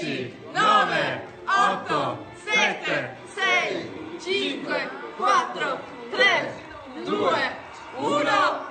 10, 9, 8, 7, 6, 5, 4, 3, 2, 1.